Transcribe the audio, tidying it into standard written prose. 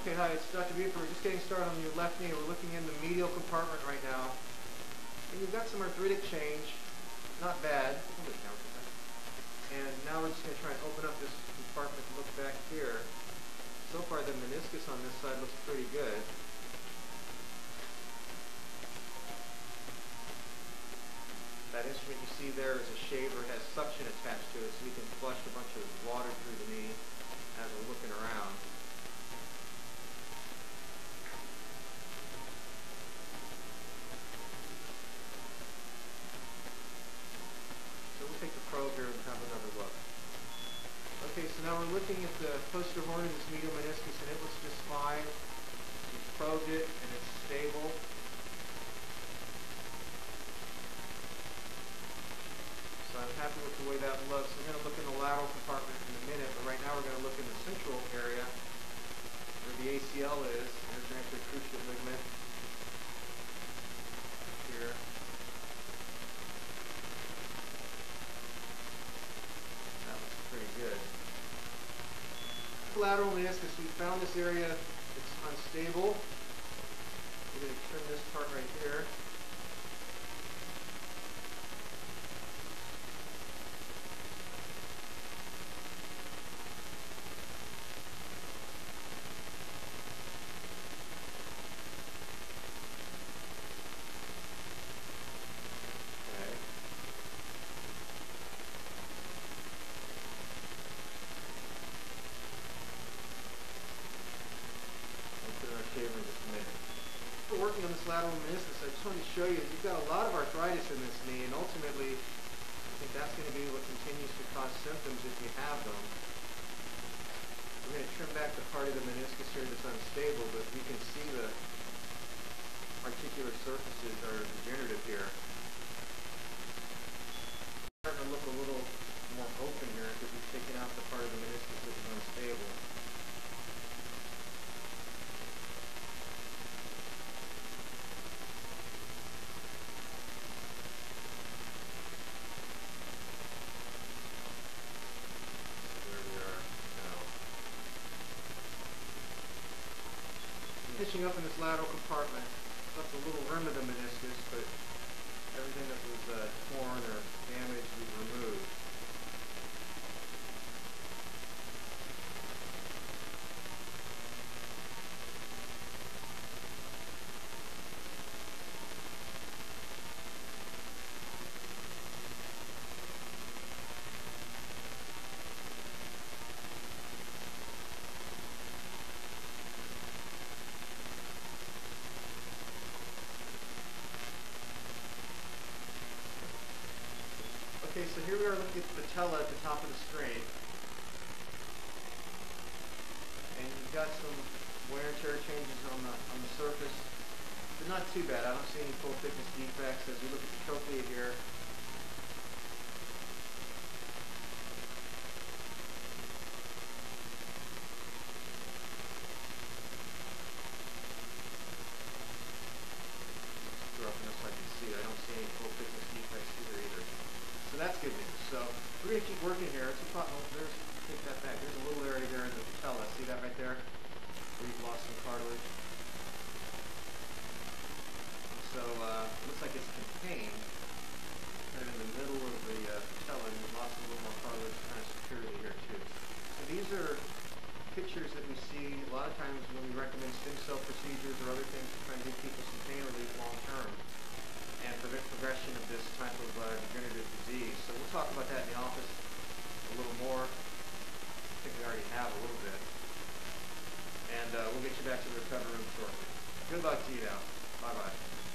Okay, hi, it's Dr. Buford. We're just getting started on your left knee. We're looking in the medial compartment right now. And you've got some arthritic change. Not bad. And now we're just going to try and open up this compartment and look back here. So far the meniscus on this side looks pretty good. That instrument you see there is a shaver. It has suction attached to it, so we can flush a bunch of water through the knee as we're looking around. So we'll take the probe here and have another look. Okay, so now we're looking at the posterior horn of this medial meniscus, and it looks just fine. We've probed it, and it's stable. So I'm happy with the way that looks. We're going to look in the lateral compartment in a minute, but right now we're going to look in the central area where the ACL is. There's your anterior cruciate ligament here. That looks pretty good. Lateral meniscus, we found this area, it's unstable. We're going to trim this part right here. We're working on this lateral meniscus. I just wanted to show you, you've got a lot of arthritis in this knee, and ultimately, I think that's going to be what continues to cause symptoms if you have them. We're going to trim back the part of the meniscus here that's unstable, but we can see the articular surfaces are degenerative here. It's starting to look a little more open here because we've taken out the part of the meniscus that is unstable. Stitching up in this lateral compartment, left a little rim of the meniscus, but everything that was torn or damaged we've removed. Okay, so here we are looking at the patella at the top of the screen. And you've got some wear and tear changes on the surface, but not too bad. I don't see any full thickness defects. As we look at the trochlea here, roughness I can see. I don't see any full thickness defects here either. So that's good news. So we're going to keep working here. Take that back. There's a little area there in the patella. See that right there? Where you've lost some cartilage. So it looks like it's contained kind of in the middle of the patella, and you've lost a little more cartilage kind of securely here too. So these are pictures that we see a lot of times when we recommend stem cell procedures or other things to try and give people some pain relief long term and prevent progression of this type of degenerative disease. So we'll talk about that in the office a little more. I think we already have a little bit. And we'll get you back to the recovery room shortly. Good luck to you now. Bye-bye.